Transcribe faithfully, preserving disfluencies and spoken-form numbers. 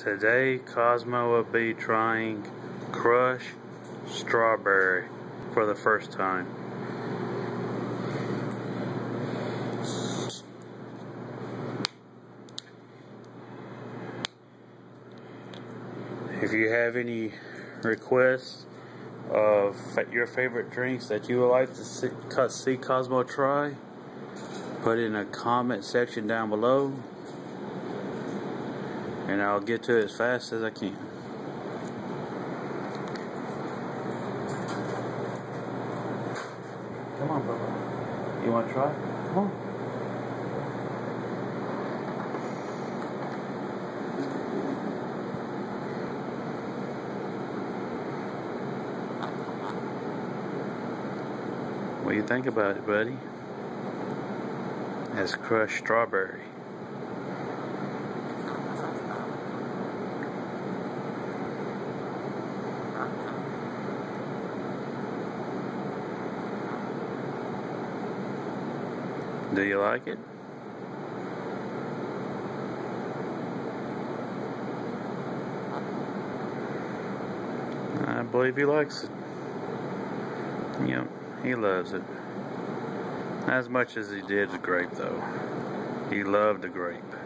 Today, Cosmo will be trying crushed strawberry for the first time. If you have any requests of your favorite drinks that you would like to see, see Cosmo try, put it in a comment section down below, and I'll get to it as fast as I can. Come on, Bubba. You want to try? Come on. What do you think about it, buddy? That's crushed strawberry. Do you like it? I believe he likes it. Yep, he loves it. Not as much as he did the grape, though. He loved the grape.